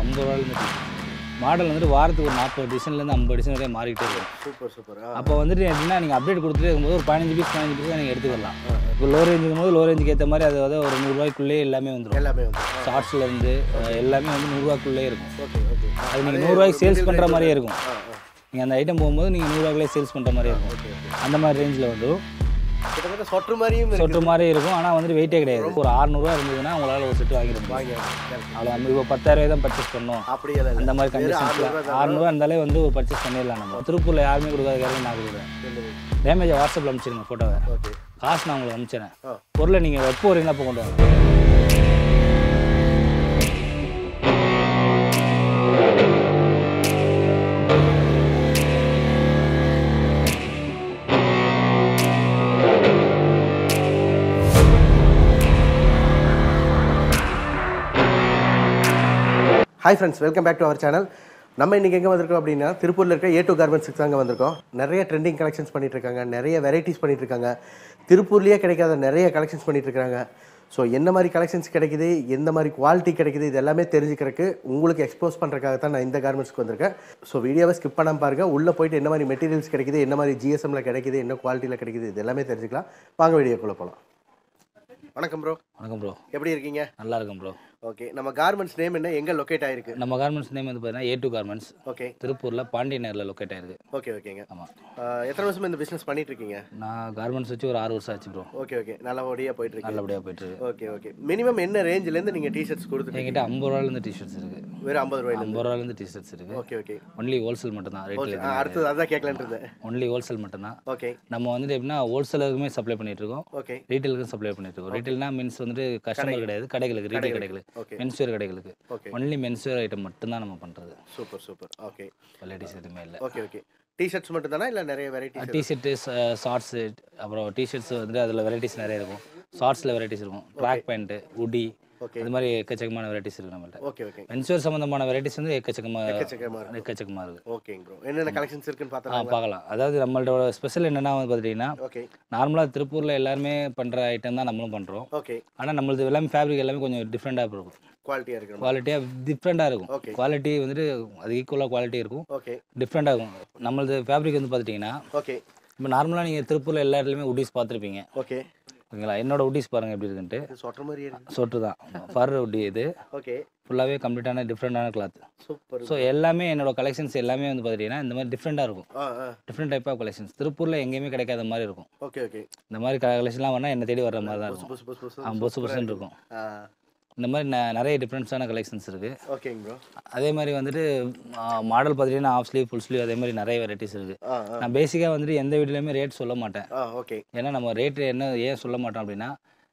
50 ரூபாயிலேருந்து மாடல் வந்துட்டு வாரத்துக்கு ஒரு 40 டிசைன்லேருந்து 50 டிசைன் வரையும் மாறிக்கிட்டே இருக்கும். சூப்பர். அப்போ வந்துட்டு எப்படின்னா நீங்கள் அப்டேட் கொடுத்துட்டே இருக்கும்போது ஒரு 15 பீஸ் தான் நீங்கள் எடுத்துக்கலாம். இப்போ லோ ரேஞ்சுக்கும் போது லோ ரேஞ்சுக்கு ஏற்ற மாதிரி அது ஒரு 100 ரூபாய்க்குள்ளேயே எல்லாமே வந்துடும். ஷார்ட்ஸ்லேருந்து எல்லாமே வந்து 100 ரூபாய்க்குள்ளே இருக்கும். அது நீங்கள் 100 ரூபாய்க்கு சேல்ஸ் பண்ணுற மாதிரியே இருக்கும். நீங்கள் அந்த ஐட்டம் போகும்போது நீங்கள் 100 ரூபாய்க்குள்ளே சேல்ஸ் பண்ணுற மாதிரியே இருக்கும். அந்த மாதிரி ரேஞ்சில் வந்துடும். சொட்டு மாதிரி இருக்கும். ஆனால் வந்துட்டு வெயிட்டே கிடையாது. ஒரு 600 ரூபா இருந்ததுன்னா உங்களால் ஒரு செட்டு வாங்கிடுவோம். அவ்வளோ நம்ம இப்போ 10,000 ரூபாய் தான் பர்ச்சேஸ் பண்ணோம். அப்படி அந்த மாதிரி கண்டிஷன்ஸில் 600 ரூபா இருந்தாலே வந்து ஒரு பர்ச்சேஸ் பண்ணிடலாம். நம்ம திருப்பூரில் யாருமே கொடுக்காத கேரளி நான் கொடுக்குறேன். டேமேஜை வாட்ஸ்அப்பில் அனுப்பிச்சிருங்க ஃபோட்டோவை. காசு நான் உங்களுக்கு அனுப்பிச்சிடறேன். பொருளை நீங்கள் எப்போ வரீங்களா அப்போ கொண்டு வாங்க. Hi friends, welcome back to our channel. நம்ம இன்றைக்கி எங்கே வந்திருக்கோம் அப்படின்னா திருப்பூரில் இருக்க A2 கார்மெண்ட்ஸுக்கு தாங்க வந்திருக்கோம். நிறைய ட்ரெண்டிங் கலெக்ஷன்ஸ் பண்ணிகிட்ருக்காங்க, நிறைய வெரைட்டிஸ் பண்ணிகிட்ருக்காங்க. திருப்பூர்லேயே கிடைக்காத நிறைய கலெக்ஷன்ஸ் பண்ணிகிட்ருக்காங்க. ஸோ என்ன மாதிரி கலெக்ஷன்ஸ் கிடைக்குது, எந்த மாதிரி குவாலிட்டி கிடைக்குது, இது எல்லாமே தெரிஞ்சுக்கிறதுக்கு உங்களுக்கு எக்ஸ்போஸ் பண்ணுறதுக்காக தான் நான் இந்த கார்மெண்ட்ஸ்க்கு வந்திருக்கேன். ஸோ வீடியோவை ஸ்கிப் பண்ணாமல் பாருங்கள். உள்ளே போய்ட்டு என்ன மாதிரி மெட்டீரியல்ஸ் கிடைக்குது, என்ன மாதிரி GSMல கிடைக்குது, என்ன குவாலிட்டியில் கிடைக்குது, இது எல்லாமே தெரிஞ்சுக்கலாம். வாங்க வீடியோக்குள்ளே போகலாம். வணக்கம் ப்ரோ. எப்படி இருக்கீங்க? நல்லா இருக்கும் ப்ரோ. ஓகே, நம்ம கார்மெண்ட்ஸ் நேம் என்ன, எங்கே லொக்கேட் ஆயிருக்கு? நம்ம கார்மெண்ட்ஸ் நேம் வந்து பார்த்தீங்கன்னா A2 கார்மெண்ட்ஸ். ஓகே, திருப்பூரில் பாண்டியன் நகரில் லொக்கேட் ஆயிருக்கு. ஓகேங்க. ஆமாம். எத்தனை வருஷமா இந்த பிஸ்னஸ் பண்ணிட்டு இருக்கீங்க? நான் கார்மெண்ட்ஸ் வச்சு ஒரு 6 வருஷம் ஆச்சு ப்ரோ. ஓகே, நல்லபடியாக போயிட்டு இருக்கு. நல்லபடியாக போயிட்டு இருக்கு. ஓகே. மினிமம் என்ன ரேஞ்சிலேருந்து நீங்கள் டிஷர்ட்ஸ் கொடுத்துருக்கீங்க? என்கிட்ட 50 ரூபாயிலேருந்து டிஷர்ட்ஸ் இருக்குது. வெறும் 50 ரூபாயிலேருந்து டிஷர்ட்ஸ் இருக்குது. ஓகே. ஒன்லி ஹோல்சேல் மட்டும்தான். அடுத்தது அதான் கேட்கலான்னு இருந்தேன். ஒன்லி ஹோல்சேல் மட்டும்தான். ஓகே. நம்ம வந்துட்டு எப்படின்னா ஹோல்சேலருக்குமே சப்ளை பண்ணிட்டு இருக்கோம். ஓகே. ரீட்டைலுக்கும் சப்ளை பண்ணிட்டு இருக்கோம். ரீட்டைல்னா மீன்ஸ் வந்துட்டு கஸ்டமர் கிடையாது, கடைகளுக்கு, ரீட்டைல் கடைகளுக்கு, மென்ஸ்வேர் கடைகளுக்கு. ஒன்லி மென்ஸ்வேர் ஐட்டம் மட்டும்தான் நம்ம பண்ணுறது. சூப்பர். ஓகே. வெரைட்டிஸ் எதுவுமே இல்லை. ஓகே. டிஷர்ட்ஸ் மட்டும் தானா இல்லை நிறைய வெரைட்டிஸ்? டிஷர்ட்டு, ஷார்ட்ஸு, அப்புறம் டிஷர்ட்ஸ் வந்துட்டு அதில் வெரைட்டிஸ் நிறைய இருக்கும். ஷார்ட்ஸில் வெரைட்டிஸ் இருக்கும். ட்ராக் பேண்ட்டு, உடி, அது மாதிரி எக்கச்சக்கமான வெரைட்டிஸ் இருக்குது நம்மள்ட்ட. ஓகே. மென்ஸ்வேர் சம்மந்தமான வெரைட்டிஸ் வந்து எக்கச்சக்கமாக இருக்குது. ஓகேங்க ப்ரோ. என்னென்ன கலெக்ஷன்ஸ் இருக்குன்னு பார்க்கலாம். அதாவது நம்மளோட ஸ்பெஷல் என்னென்னா வந்து பார்த்துட்டிங்கன்னா, நார்மலாக திருப்பூரில் எல்லாருமே பண்ணுற ஐட்டம் தான் நம்மளும் பண்ணுறோம். ஓகே. ஆனால் நம்மளது எல்லாமே ஃபேப்ரிக் எல்லாமே கொஞ்சம் டிஃப்ரெண்ட்டாக இருக்கும். குவாலிட்டியாக டிஃப்ரெண்ட்டாக இருக்கும். குவாலிட்டி வந்துட்டு அது ஈக்குவலாக குவாலிட்டி இருக்கும். ஓகே. டிஃப்ரெண்ட்டாக இருக்கும். நம்மளது ஃபேப்ரிக் வந்து பார்த்துட்டிங்கன்னா, ஓகே, இப்போ நார்மலாக நீங்கள் திருப்பூரில் எல்லா இடத்துலையுமே உட்டிஸ் பார்த்துருப்பீங்க. ஓகே. ஓகேங்களா? என்னோட உட்டிஸ் பாருங்கள் எப்படி இருக்குன்ட்டு. சொட்டர் மாதிரி இருக்கு. சொட்டு தான் ஃபர் உட்டி. இது ஓகே. ஃபுல்லாகவே கம்ப்ளீட்டான டிஃப்ரெண்டான கிளாத். சூப்பர். ஸோ எல்லாமே என்னோட கலெக்ஷன்ஸ் எல்லாமே வந்து பார்த்துட்டிங்கன்னா இந்த மாதிரி டிஃப்ரெண்ட்டாக இருக்கும். டிஃப்ரெண்ட் டைப் ஆஃப் கலெக்ஷன்ஸ் திருப்பூரில் எங்கேயுமே கிடைக்காத மாதிரி இருக்கும். ஓகே. இந்த மாதிரி கலெக்ஷன்லாம் வேணால் என்னை தேடி வர்ற மாதிரி தான் இருக்கும். பொசு இருக்கும். இந்த மாதிரி நிறைய டிஃப்ரெண்ட்ஸான கலெக்ஷன்ஸ் இருக்குது. ஓகேங்க ப்ரோ. அதே மாதிரி வந்துட்டு மாடல் பார்த்துட்டிங்கன்னா ஆஃப் ஸ்லீவ், ஃபுல் ஸ்லீவ், அதே மாதிரி நிறைய வெரைட்டிஸ் இருக்குது. நான் பேசிக்காக வந்துட்டு எந்த வீட்லேயுமே ரேட் சொல்ல மாட்டேன். ஓகே. ஏன்னா நம்ம ரேட்டு ஏன் சொல்ல மாட்டோம் அப்படின்னா,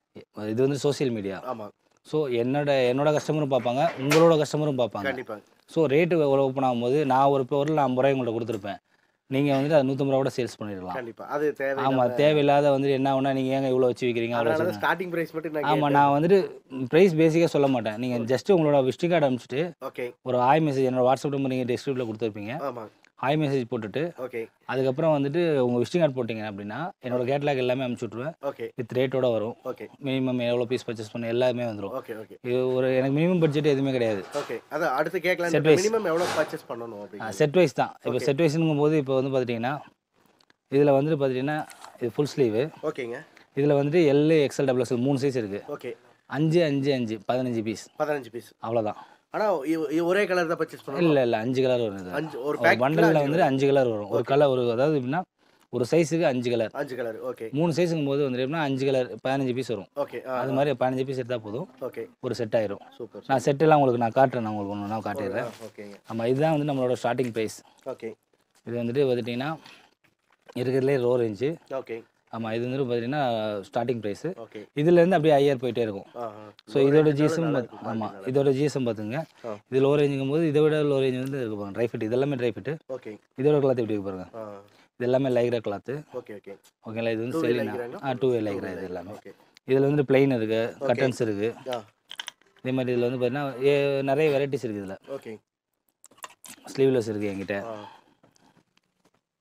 இது வந்து சோசியல் மீடியா. ஆமாம். ஸோ என்னோட கஸ்டமரும் பார்ப்பாங்க, உங்களோட கஸ்டமரும் பார்ப்பாங்க. கண்டிப்பாக. ஸோ ரேட்டு ஓப்பன் ஆகும்போது நான் ஒரு பொருள் 50 ரூபாய் உங்கள்கிட்ட கொடுத்துருப்பேன். நீங்கள் வந்துட்டு அது 150 ரூபா கூட சேல்ஸ் பண்ணிடலாம். கண்டிப்பாக. அது தேவை. ஆமாம், தேவையில்லாத வந்துட்டு என்ன ஒன்றா நீங்கள் ஏங்க இவ்வளோ வச்சு விற்கிறீங்க? அவ்வளோ ஸ்டார்டிங் ப்ரைஸ் மட்டும். ஆமாம், நான் வந்துட்டு ப்ரைஸ் பேசிக்காக சொல்ல மாட்டேன். நீங்கள் ஜஸ்ட்டு உங்களோட விசிட்டிங் கார்டு அனுப்பிச்சிட்டு ஓகே ஒரு ஹாய் மெசேஜ் என்னோட வாட்ஸ்அப் நம்பர் நீங்கள் டிஸ்கிரிப்ஷனில் கொடுத்துருப்பீங்க. ஆமாம். ஹாய் மெசேஜ் போட்டுட்டு ஓகே அதுக்கப்புறம் வந்துட்டு உங்கள் விசிட்டிங் கார்டு போட்டிங்க அப்படின்னா என்னோட கேட்லாக் எல்லாமே அனுப்பிச்சி விட்ருவேன். ஓகே. வித் ரேட்டோட வரும். ஓகே. மினிமம் எவ்வளோ பீஸ் பர்ச்சேஸ் பண்ண எல்லாமே வந்துடும். ஓகே. இது எனக்கு மினிமம் பட்ஜெட் எதுவுமே கிடையாது. ஓகே. அதான் அடுத்து கேட்கலாம். மினிமம் எவ்வளோ பர்ச்சேஸ் பண்ணணும் அப்படி? செட் வைஸ் தான். இப்போ செட் வைஸ்ங்கும் போது இப்போ வந்து பார்த்துட்டிங்கன்னா இதில் வந்துட்டு பார்த்துட்டிங்கன்னா இது ஃபுல் ஸ்லீவு. ஓகேங்க. இதில் வந்துட்டு L, XL, XXL 3 சைஸ் இருக்குது. ஓகே. 5, 5, 5 15 பீஸ். 15 பீஸ் அவ்வளோதான். ஆனால் ஒரே கலர் தான் பர்ச்சேஸ் பண்ணணும்? இல்லை 5 கலர் வருது. ஒரு பண்டலில் வந்துட்டு 5 கலர் வரும். ஒரு கலர் அதாவது எப்படின்னா ஒரு சைஸுக்கு 5 கலர். 5 கலர். ஓகே. 3 சைஸுங்கும் போது வந்து எப்படின்னா 5 கலர் 15 பீஸ் வரும். ஓகே. அது மாதிரி 15 பீஸ் எடுத்தால் போதும். ஓகே. ஒரு செட் ஆயிரும். சூப்பர். நான் செட்டெல்லாம் உங்களுக்கு நான் காட்டுறேன். நான் உங்களுக்கு ஒன்று காட்டிடுறேன். ஓகேங்க. ஆமாம், இதுதான் வந்து நம்மளோட ஸ்டார்டிங் ப்ரைஸ். ஓகே. இது வந்துட்டு பார்த்துட்டிங்கன்னா இருக்கிறதுலே லோ ரேஞ்சு. ஓகே. ஆமாம், இது வந்துட்டு பார்த்தீங்கன்னா ஸ்டார்டிங் ப்ரைஸு. ஓகே. இதுலேருந்து அப்படியே ஹையர் போயிட்டே இருக்கும். ஸோ இதோட ஜிஎஸ்எம் ஆமாம், இதோட ஜிஎஸ்எம் பார்த்துங்க. இது லோ ரேஞ்சுங்கும் போது இதை விட லோ ரேஞ்ச் வந்து இருக்கு பாருங்க. ட்ரை ஃபிட், இதெல்லாமே ட்ரை ஃபிட்டு. ஓகே. இதோட கிளாத் எப்படி பாருங்க. இது எல்லாமே லைக்ரா கிளாத்து. ஓகே. ஓகேங்களா? இது வந்து செலினா 2 லைக்ரா. இது எல்லாமே இதில் வந்து பிளெயின் இருக்குது, கட்டன்ஸ் இருக்குது. இதே மாதிரி இதில் வந்து பார்த்தீங்கன்னா நிறைய வெரைட்டிஸ் இருக்குது. இதில் ஓகே. ஸ்லீவ்லெஸ் இருக்குது என்கிட்ட.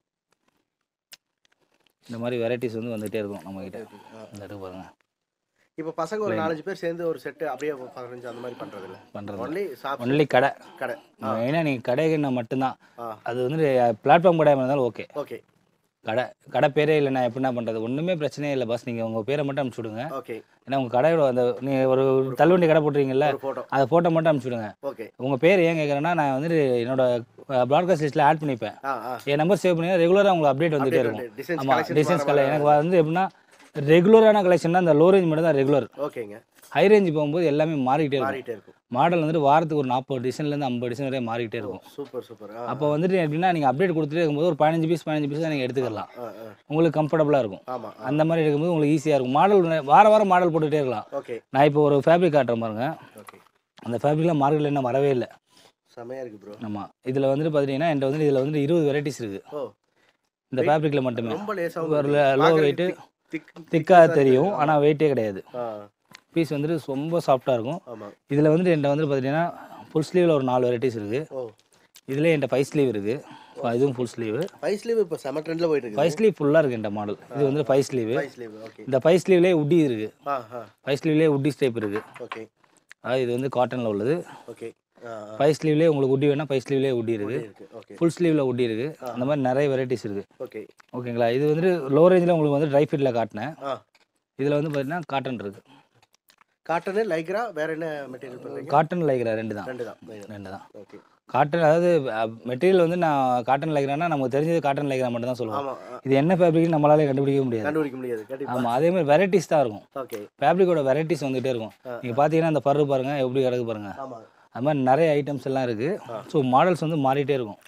இந்த மாதிரி வெரைட்டிஸ் வந்து வந்துகிட்டே இருக்கும் நம்மக்கிட்ட. இந்த இடத்துக்கு பாருங்கள். இப்போ பசங்க ஒரு 4-5 பேர் சேர்ந்து ஒரு செட் அப்படியே 15 அந்த மாதிரி பண்றது இல்ல. ஒன்லி கடை. கடை. மெயினாக நீங்கள் கடைக்குன்னா மட்டும்தான். அது வந்து பிளாட்ஃபார்ம் கடை இருந்தாலும் ஓகே. ஓகே. கடை பேரே இல்லைண்ணா எப்படின்னா பண்ணுறது? ஒன்றுமே பிரச்சனையே இல்லை பாஸ். நீங்கள் உங்கள் பேரை மட்டும் அனுப்பிச்சி விடுங்க. ஓகே. ஏன்னா உங்கள் கடையோட அந்த நீங்கள் ஒரு தள்ளுவண்டி கடை போட்டுறீங்கல்ல, அதை ஃபோட்டோ மட்டும் அனுப்பிச்சி விடுங்க. ஓகே. உங்கள் பேர் ஏன் கேட்குறேன்னா, நான் வந்து என்னோட ப்ராட்காஸ்ட் லிஸ்ட்டில் ஆட் பண்ணிப்பேன். என் நம்பர் சேவ் பண்ணி ரெகுலராக உங்களுக்கு அப்டேட் வந்துகிட்டே இருக்கும். ஆமாம், டிசைன்ஸ் கலர் எனக்கு வந்து எப்படின்னா ரெகுலரான கலெக்ஷன்னா அந்த லோ ரேஞ்ச் மட்டும் தான் ரெகுலர். ஓகேங்க. ஹை ரேஞ்ச் போகும்போது எல்லாமே மாறிக்கிட்டே இருக்கும். மாடல் வந்துட்டு வாரத்துக்கு ஒரு 40 டிசைன்லேருந்து 50 டிசைன் வரையும் மாறிக்கிட்டே இருக்கும். Super super. அப்போ வந்துட்டு எப்படின்னா நீங்கள் அப்டேட் கொடுத்துட்டே இருக்கும்போது ஒரு 15 பீஸ் தான் நீங்கள் எடுத்துக்கலாம். உங்களுக்கு கம்ஃபர்டபுளாக இருக்கும். அந்த மாதிரி எடுக்கும்போது உங்களுக்கு ஈஸியாக இருக்கும். மாடல் வாரம் மாடல் போட்டுகிட்டே இருக்கலாம். நான் இப்போ ஒரு ஃபேப்ரிக் காட்டுறேன் பாருங்க. அந்த ஃபேப்ரிக்லாம் மார்க்கெட்டில் இன்னும் வரவே இல்லை. செமையாக இருக்குது ப்ரோ. ஆமாம், இதில் வந்துட்டு பார்த்தீங்கன்னா என்கிட்ட வந்து இதில் வந்து 20 வெரைட்டிஸ் இருக்குது. இந்த ஃபேப்ரிக்கில் மட்டுமே. ஒரு லோ வெயிட்டு திக்காக தெரியும், ஆனால் வெயிட்டே கிடையாது. பீஸ் வந்துட்டு ரொம்ப சாஃப்டாக இருக்கும். இதில் வந்துட்டு என்கிட்ட வந்து பார்த்தீங்கன்னா ஃபுல் ஸ்லீவில் ஒரு 4 வெரைட்டிஸ் இருக்குது. இதில் என்கிட்ட 5 ஸ்லீவ் இருக்குது. இதுவும் ஃபுல் ஸ்லீவ். 5 ஸ்லீவ் இப்போ செம ட்ரெண்டில் போயிட்டு இருக்கு. 5 ஸ்லீவ் ஃபுல்லாக இருக்குது என்கிட்ட மாடல். இது வந்து 5 ஸ்லீவ். இந்த 5 ஸ்லீவ்லேயே உட்டி இருக்குது. 5 ஸ்லீவ்லேயே உட்டி ஸ்டைப் இருக்குது. ஓகே. இது வந்து காட்டனில் உள்ளது. ஓகே. 5 ஸ்லீவ்லேயே உங்களுக்கு உட்டி வேணால் 5 ஸ்லீவ்லேயே உட்டி இருக்குது. ஃபுல் ஸ்லீவில் உட்டி இருக்குது. அந்த மாதிரி நிறைய வெரைட்டிஸ் இருக்குது. ஓகே. ஓகேங்களா. இது வந்து லோ ரேஞ்சில் உங்களுக்கு வந்து ட்ரை ஃபிட்டில் காட்டினேன். இதில் வந்து பார்த்தீங்கன்னா காட்டன் இருக்குது. காட்டனு லைக்ரா வேற என்ன மெட்டீரியல் பண்ணுறீங்க? காட்டன் லைக்ரா ரெண்டு தான். ஓகே. காட்டன் அதாவது மெட்டீரியல் வந்து நான் காட்டன் லைக்ரானா நமக்கு தெரிஞ்சது காட்டன் லைக்ரா மட்டும் தான் சொல்லுவோம். இது என்ன ஃபேப்ரிக் நம்மளால கண்டுபிடிக்க முடியாது. ஆமாம், அதே மாதிரி வெரைட்டிஸ் தான் இருக்கும். ஓகே. ஃபேப்ரிக்கோட வெரைட்டிஸ் வந்துகிட்டே இருக்கும். நீங்கள் பார்த்தீங்கன்னா அந்த பரு பாருங்க எப்படி கிடக்கு பாருங்க. அது மாதிரி நிறைய ஐட்டம்ஸ் எல்லாம் இருக்குது. ஸோ மாடல்ஸ் வந்து மாறிட்டே இருக்கும்.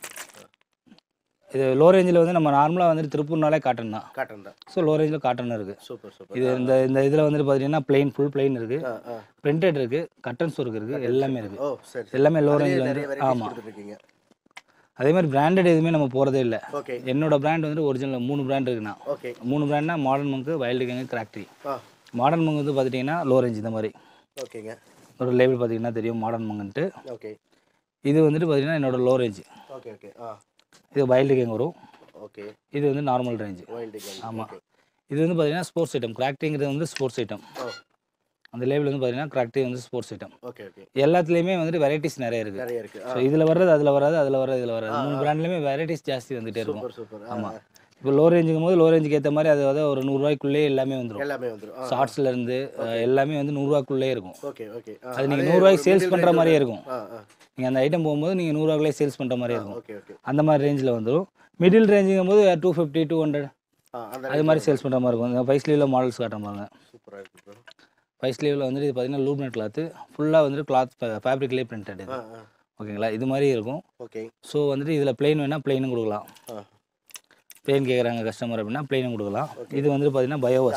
இது லோ ரேஞ்சில் வந்து நம்ம நார்மலாக வந்துட்டு திருப்பூர்னாலே காட்டன் தான். ஸோ லோ ரேஞ்சில் காட்டன் இருக்குது. சூப்பர். இது இந்த இதில் வந்துட்டு பார்த்தீங்கன்னா ஃபுல் பிளெயின் இருக்குது. பிரிண்டட் இருக்குது, கட்டன்ஸ் ஒர்க் இருக்குது, எல்லாமே இருக்குது. எல்லாமே லோ ரேஞ்சில் வந்து. ஆமாம், அதே மாதிரி பிராண்டட் எதுவுமே நம்ம போகிறதே இல்லை. என்னோட பிராண்ட் வந்து ஒரிஜினல் 3 பிராண்ட் இருக்குண்ணா. 3 பிராண்ட்னா மாடர்ன் மங்கு, வைல்டு கேங்கு, கிராக்டரி. மாடர்ன் மங்கு வந்து பார்த்துட்டிங்கன்னா லோ ரேஞ்ச் இந்த மாதிரி. ஓகேங்க. ஒரு லேபிள் பார்த்தீங்கன்னா தெரியும் மாடர்ன் மங்குன்ட்டு. ஓகே. இது வந்துட்டு பார்த்தீங்கன்னா என்னோட லோ ரேஞ்சு. ஓகே. இது வைல்டு கேங் வரும். ஓகே. இது வந்து நார்மல் ரேஞ்சு. ஆமாம். இது வந்து பார்த்தீங்கன்னா ஸ்போர்ட்ஸ் ஐட்டம். கிராக்டிங்கிறது வந்து ஸ்போர்ட்ஸ் ஐட்டம். அந்த லேபிள் வந்து பார்த்தீங்கன்னா கிராக்டி வந்து ஸ்போர்ட்ஸ் ஐட்டம். ஓகே. எல்லாத்துலேயுமே வந்துட்டு வெரைட்டிஸ் நிறைய இருக்குது. ஸோ இதில் வர்றது அதில் வராது, இதில் வராது. 3 பிராண்ட்லேயுமே வெரைட்டிஸ் ஜாஸ்தி வந்துகிட்டே இருக்கும். ஆமாம். இப்போ லோ ரேஞ்சுக்கும் போது லோ ரேஞ்சுக்கு ஏற்ற மாதிரி அது ஒரு 100 ரூபாய்க்குள்ளேயே எல்லாமே வந்துடும். ஷார்ட்ஸ்லேருந்து எல்லாமே வந்து 100 ரூபாய்க்குள்ளே இருக்கும். அது நீங்கள் 100 ரூபாய்க்கு சேல்ஸ் பண்ணுற மாதிரியே இருக்கும். நீங்கள் அந்த ஐட்டம் போகும்போது நீங்கள் 100 ரூபாய்க்குள்ளே சேல்ஸ் பண்ணுற மாதிரியே இருக்கும். அந்த மாதிரி ரேஞ்சில் வந்துடும். மிடில் ரேஞ்சுங்கும் போது 250, 200 அது மாதிரி சேல்ஸ் பண்ணுற மாதிரி இருக்கும். இந்த 5 ஸ்லீவில் மாடல்ஸ் காட்டுற மாதிரிங்க. சூப்பராக இருக்குது. 5 ஸ்லீவில் வந்துட்டு இது பார்த்தீங்கன்னா லூப்னட் கிளாத்து. ஃபுல்லாக வந்துட்டு கிளாத் ஃபேப்ரிக்லேயே பிரிண்டட் இது. ஓகேங்களா. இது மாதிரி இருக்கும். ஓகே. ஸோ வந்துட்டு இதில் பிளெயின் வேணால் பிளெயினும் கொடுக்கலாம். பிளெயின் கேட்குறாங்க கஸ்டமர் அப்படின்னா பிளெயினும் கொடுக்கலாம். இது வந்து பார்த்தீங்கன்னா பயோவாஸ்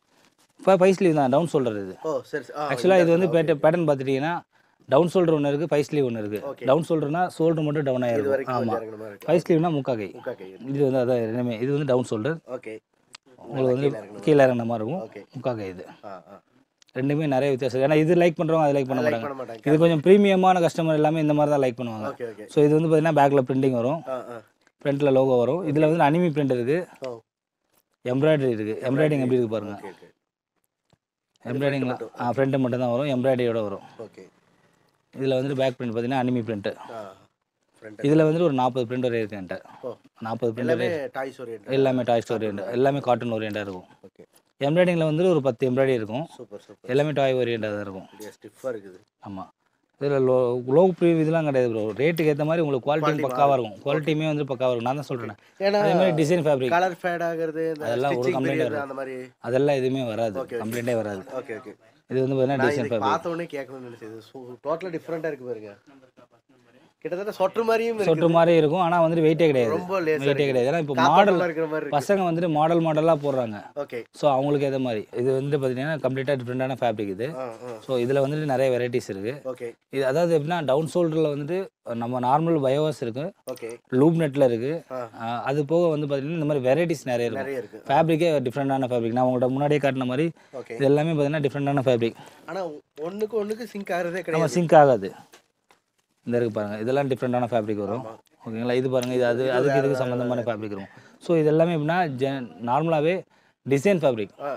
5 ஸ்லீவ் தான். டவுன் ஷோல்டர் இது. ஆக்சுவலாக இது வந்து பேட்டர்ன் பார்த்துட்டிங்கன்னா டவுன் ஷோல்டர் ஒன்று இருக்குது, 5 ஸ்லீவ் ஒன்று இருக்குது. டவுன் ஷோல்டர்னா ஷோல்டர் மட்டும் டவுன் ஆகிருக்கும். ஆமாம். 5 ஸ்லீவ்னா முக்காக்கை. இது வந்து அதான் எல்லாமே. இது வந்து டவுன் ஷோல்டர். ஓகே. உங்களுக்கு வந்து கீழே இறங்கின மாதிரி இருக்கும். முக்காக்கை. இது ரெண்டுமே நிறைய வித்தியாசம். ஏன்னா இது லைக் பண்ணுறவங்க அதை லைக் பண்ண மாட்டாங்க. இது கொஞ்சம் ப்ரீமியமான கஸ்டமர் எல்லாமே இந்த மாதிரி தான் லைக் பண்ணுவாங்க. ஸோ இது வந்து பார்த்தீங்கன்னா பேக்கில் பிரிண்டிங் வரும், ஃப்ரண்ட்டில் லோகோ வரும். இதில் வந்து அனிமி பிரிண்ட் இருக்குது, எம்ப்ராய்டரி இருக்குது. எம்ப்ராய்டிங் எப்படி இருக்குது பாருங்கள். எம்ப்ராய்டிங்லாம் ஃப்ரண்ட்டு மட்டும் தான் வரும், எம்ப்ராய்டரியோட வரும். ஓகே. இதில் வந்துட்டு பேக் பிரிண்ட் பார்த்தீங்கன்னா அனிமி பிரிண்ட்டு. இதில் வந்துட்டு ஒரு 40 பிரிண்ட் வரை இருக்குது என்கிட்ட. 40 பிரிண்ட் எல்லாமே டாய்ஸ் ஓரியன்ட், எல்லாமே காட்டன் ஓரியண்டாக இருக்கும். ஓகே. எம்ப்ராய்டிங்கில் வந்துட்டு ஒரு 10 எம்ப்ராய்டரி இருக்கும். எல்லாமே டாய் ஓரியண்டாக தான் இருக்கும். ஸ்டிஃபாக இருக்குது. ஆமாம். இதில் லோ ப்ரீவ் இதெல்லாம் கிடையாது ப்ரோ. ரேட்டுக்கு ஏற்ற மாதிரி உங்களுக்கு குவாலிட்டியும் பக்காவாக இருக்கும். குவாலிட்டியுமே வந்து பக்காவாக இருக்கும். நான் தான் சொல்கிறேன். அதே மாதிரி டிசைன் ஃபேப்ரிக் கலர் ஃபேட் ஆகிறது அதெல்லாம் ஒரு கம்ப்ளைண்ட் வராது. அதெல்லாம் எதுவுமே வராது, கம்ப்ளைண்ட்டே வராது. ஓகே. இது வந்து பார்த்தீங்கன்னா டிசைன் ஃபேப்ரிக். பார்த்த உடனே கேட்கணும்னு நினைச்சது. டோட்டலாக டிஃப்ரெண்ட்டாக இருக்குது பாருங்க. கிட்டத்தட்ட சொட்டு மாதிரி இருக்கும். ஆனால் வந்துட்டு வெயிட்டே கிடையாது. வெயிட்டே கிடையாது. ஏன்னா இப்போ மாடல் பசங்க வந்துட்டு மாடலாக போடுறாங்க. ஓகே. ஸோ அவங்களுக்கு ஏற்ற மாதிரி இது வந்து பார்த்தீங்கன்னா கம்ப்ளீட்டாக டிஃப்ரெண்டான ஃபேப்ரிக் இது. ஸோ இதில் வந்துட்டு நிறைய வெரைட்டிஸ் இருக்குது. ஓகே. இது அதாவது எப்படின்னா டவுன் ஷோல்டரில் வந்துட்டு நம்ம நார்மல் பயோவாஸ் இருக்குது. ஓகே. லூப் நெட்டில் இருக்குது. அது போக வந்து பார்த்தீங்கன்னா இந்த மாதிரி வெரைட்டிஸ் நிறைய இருக்குது. ஃபேப்ரிக்கே டிஃப்ரெண்டான ஃபேப்ரிக். நான் உங்கள்கிட்ட முன்னாடியே காட்டின மாதிரி இது எல்லாமே பார்த்தீங்கன்னா டிஃப்ரெண்டான ஃபேப்ரிக். ஆனால் ஒன்றுக்கு சிங்க் ஆகிறதே கிடையாது. நம்ம சிங்க் ஆகாது. இந்த இருக்குது பாருங்கள். இதெல்லாம் டிஃப்ரெண்டான ஃபேப்ரிக் வரும். ஓகேங்களா. இது பாருங்கள். இது அதுக்கு இதுக்கு சம்மந்தமான ஃபேப்ரிக் இருக்கும். ஸோ இது எல்லாமே எப்படின்னா நார்மலாகவே டிசைன் ஃபேப்ரிக்.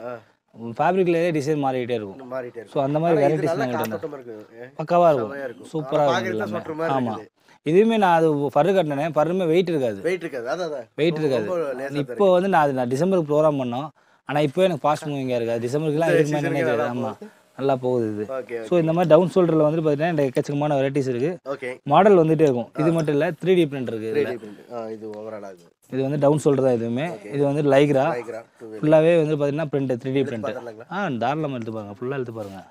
ஃபேப்ரிக்லேயே டிசைன் மாறிக்கிட்டே இருக்கும். மாறிட்டே ஸோ அந்த மாதிரி வெரைட்டிஸ் எங்கள்கிட்ட பக்காவாக இருக்கும், சூப்பராக இருக்கும். ஆமாம், இதுவுமே நான் அது ஃபரு கட்டினேன், ஃபருமே வெயிட் இருக்காது. வெயிட் இருக்காது. இப்போ வந்து நான் டிசம்பருக்கு ப்ரோக்ராம் பண்ணோம், ஆனால் இப்போ எனக்கு ஃபாஸ்ட் மூவிங்காக இருக்காது. டிசம்பருக்குலாம் இருக்குமே நினைக்கிறது. ஆமாம், நல்லா போகுது இது. ஸோ இந்த மாதிரி டவுன் ஷோல்டரில் வந்து பார்த்தீங்கன்னா இந்த எக்கச்சக்கமான வெரைட்டிஸ் இருக்குது. மாடல் வந்துகிட்டே இருக்கும். இது மட்டும் இல்லை, 3D பிரிண்ட் இருக்குது. இது வந்து டவுன் ஷோல்டர் தான் இதுவுமே. இது வந்து லைக்ரா ஃபுல்லாகவே வந்து பார்த்தீங்கன்னா பிரிண்ட் 3D பிரிண்ட். தாராளமாக எடுத்து பாருங்கள், ஃபுல்லாக எடுத்து பாருங்கள்.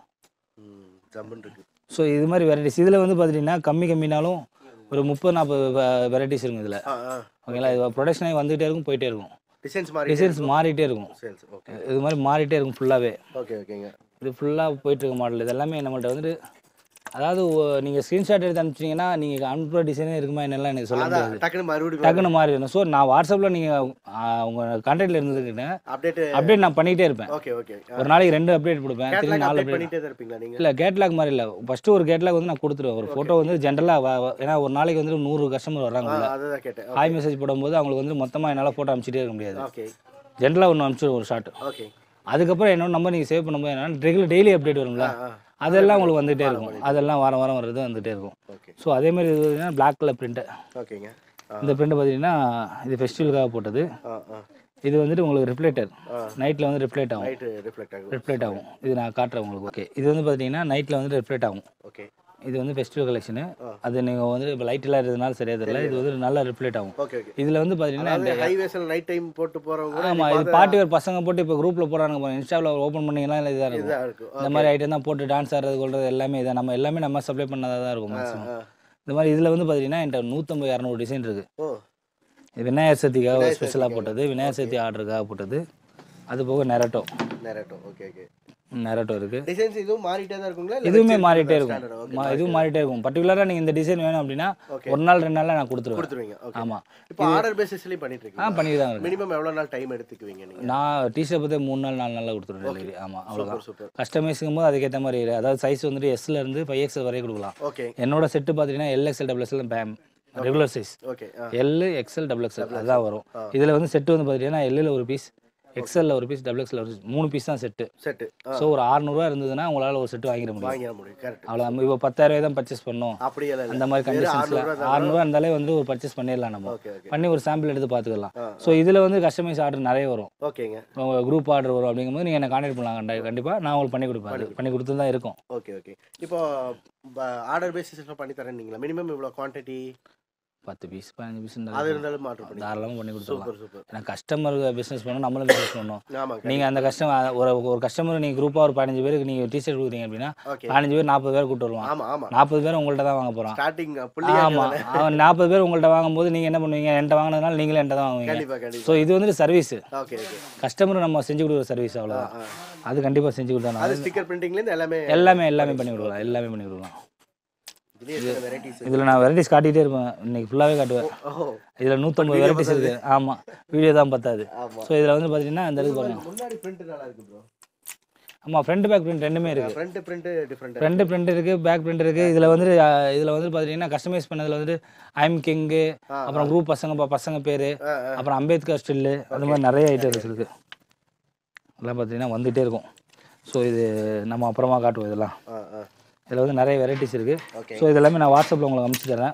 ஸோ இது மாதிரி வெரைட்டிஸ் இதில் வந்து பார்த்தீங்கன்னா கம்மினாலும் ஒரு 30-40 வெரைட்டிஸ் இருக்கும் இதில். ஓகேங்களா, இது ப்ரொடக்ஷன் ஆகி வந்துகிட்டே இருக்கும், போயிட்டே இருக்கும். டிசைன்ஸ் மாறிட்டே இருக்கும். இது மாதிரி மாறிட்டே இருக்கும் ஃபுல்லாகவே. இது ஃபுல்லாக போயிட்டுருக்க மாடல். இது எல்லாமே நம்மள்ட்ட வந்துட்டு, அதாவது நீங்கள் ஸ்க்ரீன்ஷாட் எடுத்து அனுப்பிச்சிங்கன்னா நீங்கள் அனுப்புகிற டிசைனே இருக்குமா என்னெல்லாம் எனக்கு சொல்ல முடியாது, டக்குன்னு மாறிடணும். ஸோ நான் வாட்ஸ்அப்பில் நீங்கள் உங்கள் கான்டாக்டில் இருந்துக்கிட்டு அப்டேட் நான் பண்ணிகிட்டே இருப்பேன். ஒரு நாளைக்கு 2 அப்டேட் கொடுப்பேன், 4 அப்டேட். இல்லை கேட்லாக் மாதிரி இல்லை, ஃபஸ்ட்டு ஒரு கேட்லாக் வந்து நான் கொடுத்துருவேன். ஒரு ஃபோட்டோ வந்து ஜென்ரலாக, ஏன்னா ஒரு நாளைக்கு வந்து 100 கஸ்டமர் வர்றாங்க. ஹாய் மெசேஜ் போடும்போது அவங்களுக்கு வந்து மொத்தமாக என்னால் ஃபோட்டோ அனுப்பிச்சிட்டே இருக்க முடியாது. ஜென்ரலாக ஒன்று அனுப்பிச்சிடுவோம், ஒரு ஷார்ட். அதுக்கப்புறம் என்னோட நம்பர் நீங்கள் சேவ் பண்ணும்போது என்னன்னா டெய்லி அப்டேட் வரும்ல, அதெல்லாம் உங்களுக்கு வந்துகிட்டே இருக்கும். அதெல்லாம் வாரம் வர்றது வந்துகிட்டே இருக்கும். ஸோ அதேமாதிரி இது பார்த்தீங்கன்னா பிளாக் கலர் பிரிண்ட்டு. இந்த பிரிண்ட் பார்த்தீங்கன்னா இது ஃபெஸ்டிவலுக்காக போட்டது. இது வந்துட்டு உங்களுக்கு ரிஃப்ளெக்டர், நைட்டில் வந்து ரிஃப்ளெக்ட் ஆகும். இது நான் காட்டுறேன் உங்களுக்கு. ஓகே, இது வந்து பார்த்தீங்கன்னா நைட்டில் வந்து ரிஃப்ளெக்ட் ஆகும். இது வந்து ஃபெஸ்டிவல் கலெக்ஷனு. அது நீங்கள் வந்து இப்போ லைட் எல்லாம் இருந்ததுனால சரியா தெரியல, இது வந்து நல்லா ரிஃப்ளெக்ட் ஆகும். இதில் வந்து பார்த்தீங்கன்னா நைட் டைம் போட்டு போகிறவங்க, ஆமாம், இது பார்ட்டி வேர் பசங்க போட்டு இப்போ குரூப்பில் போகிறாங்க, இன்ஸ்டாவில் ஓப்பன் பண்ணிங்கன்னா இதாக இருக்கும். இந்த மாதிரி ஐட்டம் தான் போட்டு டான்ஸ் ஆடுறது கொள்றது எல்லாமே இதை எல்லாமே நம்ம சப்ளை பண்ணதாக தான் இருக்கும் மேக்ஸிமம். இந்த மாதிரி இதில் வந்து பார்த்தீங்கன்னா என்கிட்ட 150-200 டிசைன் இருக்குது. விநாயகர் சதுர்த்திக்காக ஸ்பெஷலாக போட்டது, விநாயகர் சதுர்த்தி ஆர்டருக்காக போட்டது. அது போக நெரட்டோ இருக்குது. டிசைன்ஸ் இதுவும் மாறிட்டே தான் இருக்குங்களா? இதுவுமே மாறிட்டே இருக்கும். இதுவும் மாறிட்டே இருக்கும். பர்டிகுலராக நீங்கள் இந்த டிசைன் வேணும் அப்படின்னா 1 நாள் 2 நாளில் நான் கொடுத்துருவேன். ஆமாம், இப்போ ஆர்டர் பேசிஸ்லேயும் பண்ணிட்டு இருக்கீங்க? பண்ணிட்டு தான். மினிமம் எவ்வளோ நாள் டைம் எடுத்துக்குவீங்க நீங்கள்? நான் டிஷர்ட் பற்றி 3 நாள் 4 நாளில் கொடுத்துருவேன் டெலிவரி. ஆமாம், அவ்வளோதான். கஸ்டமைஸுங்கும் போது அதுக்கேற்ற மாதிரி, அதாவது சைஸ் வந்துட்டு S-லேருந்து 5XL வரையும் கொடுக்கலாம். என்னோட செட்டு பார்த்தீங்கன்னா LXL XXL பேம் regular size, L XL XXL அதுதான் வரும். இதில் வந்து செட்டு வந்து பார்த்தீங்கன்னா L-ல் ஒரு பீஸ், XL ஒரு பீஸ், XXL ஒரு பீஸ், 3 பீஸ் தான் செட்டு. ஸோ ஒரு 600 இருந்ததுன்னா உங்களால் ஒரு செட்டு வாங்கிட முடியும். அவ்வளோ நம்ம இப்போ 10,000 தான் பர்ச்சேஸ் பண்ணோம், அந்த மாதிரி கண்டிஷன்ஸில் 600 இருந்தாலே வந்து ஒரு பர்ச்சேஸ் பண்ணிடலாம். நம்ம பண்ணி ஒரு சாம்பிள் எடுத்து பார்த்துக்கலாம். ஸோ இதில் வந்து கஸ்டமைஸ் ஆர்டர் நிறைய வரும். உங்கள் குரூப் ஆர்டர் வரும். அப்படிங்கும்போது நீங்கள் என்ன கான்டாக்ட் பண்ணலாம், கண்டிப்பாக நான் உங்களுக்கு பண்ணி கொடுப்பேன். பண்ணி கொடுத்து தான் இருக்கும். இப்போ ஆர்டர் பேசிஸில் பண்ணி தரேன். மினிமம் இவ்வளோ குவான்டிட்டி 10 பீஸ் 15 பீஸ் தாராளமாக பண்ணி கொடுத்துருலாம். ஏன்னா கஸ்டமர் பிஸ்னஸ் பண்ணணும், நம்மளும் பிஸ்னஸ் பண்ணணும். நீங்கள் அந்த கஸ்டமர் ஒரு கஸ்டமர் நீங்கள் குரூப்பாக ஒரு 15 பேருக்கு நீங்கள் டிஷர்ட் கொடுக்குறீங்க அப்படின்னா 15 பேர் 40 பேர் கூப்பிட்டு வருவான். 40 பேர் உங்கள்கிட்ட தான் வாங்க போகிறான். ஆமாம், அவன் 40 பேர் உங்கள்கிட்ட வாங்கும்போது நீங்கள் என்ன பண்ணுவீங்க, என்கிட்ட வாங்கினதுனால நீங்களே என்கிட்ட தான் வாங்குவீங்க. ஸோ இது வந்துட்டு சர்வீஸ், கஸ்டமர் நம்ம செஞ்சு கொடுக்குற சர்வீஸ், அவ்வளோதான். அது கண்டிப்பாக செஞ்சு கொடுத்தா ஸ்டிக்கர் பிரிண்டிங்லேருந்து எல்லாமே பண்ணி கொடுக்கலாம். எல்லாமே பண்ணி கொடுக்கலாம். இதில் நான் வெரைட்டிஸ் காட்டிகிட்டே இருப்பேன், இன்னைக்கு ஃபுல்லாகவே காட்டுவேன். இதில் 150 வெரைட்டிஸ் இருக்குது. ஆமாம், வீடியோ தான் பத்தாது. ஸோ இதில் வந்து பார்த்தீங்கன்னா இந்த இடத்துக்கு பாருங்கள். ஆமாம், ஃப்ரண்ட் பேக் பிரிண்ட் ரெண்டுமே இருக்குது. ஃப்ரண்ட் பிரிண்ட் இருக்குது, பேக் பிரிண்ட் இருக்குது. இதில் வந்து பார்த்தீங்கன்னா கஸ்டமைஸ் பண்ணதில் வந்துட்டு ஐம் கிங்கு, அப்புறம் குரூப் பசங்க பேர், அப்புறம் அம்பேத்கர் ஸ்டில்லு, அந்த மாதிரி நிறைய ஐட்டம்ஸ் இருக்குது. எல்லாம் பார்த்தீங்கன்னா வந்துகிட்டே இருக்கும். ஸோ இது நம்ம அப்புறமா காட்டுவோம். இதெல்லாம் இதில் வந்து நிறைய வெரைட்டிஸ் இருக்குது. ஸோ இதெல்லாமே நான் வாட்ஸ்அப்பில் உங்களுக்கு அனுப்பிச்சு தரேன்.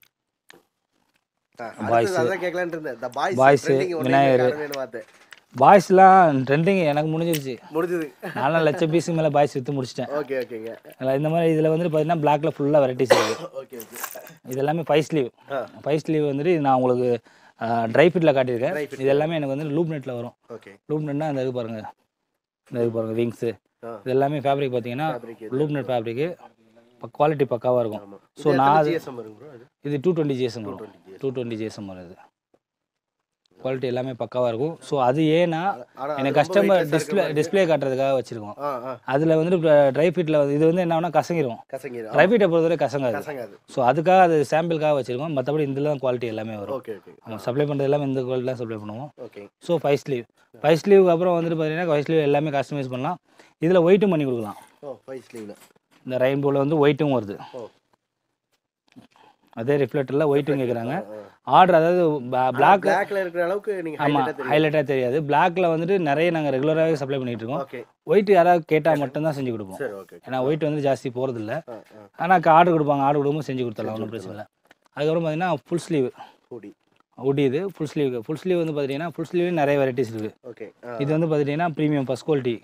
பாய்ஸு விநாயகர் பாய்ஸ்லாம் ட்ரெண்டிங் எனக்கு முடிஞ்சிருச்சு. 4 லட்சம் பீஸுக்கு மேலே பாய்ஸ் விற்று முடிச்சிட்டேன். இந்த மாதிரி இதில் வந்து பார்த்தீங்கன்னா பிளாக்ல ஃபுல்லாக வெரைட்டிஸ் இருக்குது. இது எல்லாமே 5 ஸ்லீவ் வந்துட்டு நான் உங்களுக்கு ட்ரை ஃபிட்டில் காட்டியிருக்கேன். இது எல்லாமே எனக்கு வந்து லூப் நெட்டில் வரும். லூப் நெட்னா அந்த இது பாருங்கள் விங்ஸு, இது எல்லாமே ஃபேப்ரிக் பார்த்தீங்கன்னா லூப் நெட் ஃபேப்ரிக்கு, குவாலிட்டி பக்காவாக இருக்கும். ஸோ நான் இது 220 GSM வரும். 220 GSM வரும். இது குவாலிட்டி எல்லாமே பக்காவாக இருக்கும். ஸோ அது ஏன்னா எனக்கு கஸ்டமர் டிஸ்பிளே காட்டுறதுக்காக வச்சுருக்கோம். அதில் வந்து ட்ரை ஃபிட்டில் இது வந்து என்ன கசங்கிடும். ட்ரை ஃபிட்டை பொறுத்தவரை கசங்காது. ஸோ அதுக்காக அது சாம்பிளுக்காக வச்சுருக்கோம். மற்றபடி இதில் தான் குவாலிட்டி எல்லாமே வரும். நம்ம சப்ளை பண்ணுறது எல்லாமே இந்த குவாலிட்டி சப்ளை பண்ணுவோம். ஸோ 5 ஸ்லீவ் அப்புறம் வந்துட்டு பார்த்தீங்கன்னா 5 ஸ்லீவ் எல்லாமே கஸ்டமைஸ் பண்ணலாம். இதில் ஒயிட்டும் பண்ணி கொடுக்கலாம். இந்த ரெயின்போவில் வந்து ஒயிட்டும் வருது. அதே ரிஃப்ளெக்டரில் ஒயிட்டும் கேட்குறாங்க. ஆர்டர் அதாவது பிளாக்ல இருக்கிற அளவுக்கு நீங்க ஹைலைட்டாக தெரியாது. பிளாக்ல வந்துட்டு நிறைய நாங்கள் ரெகுலராகவே சப்ளை பண்ணிட்டு இருக்கோம். ஒயிட் யாராவது கேட்டால் மட்டும்தான் செஞ்சு கொடுப்போம். ஏன்னா ஒயிட் வந்து ஜாஸ்தி போகிறதில்ல. ஆனால் ஆர்டர் கொடுப்பாங்க, ஆர்டர் கொடுக்கும்போது செஞ்சு கொடுத்துடலாம், ஒன்றும் பிரச்சனை இல்லை. அதுக்கப்புறம் பார்த்தீங்கன்னா ஃபுல் ஸ்லீவ் உடி. இது ஃபுல் ஸ்லீவ் வந்து பார்த்தீங்கன்னா ஃபுல் ஸ்லீவ் நிறைய வெரைட்டிஸ் இருக்குது. இது வந்து பார்த்தீங்கன்னா ப்ரீமியம் ஃபர்ஸ்ட் குவாலிட்டி.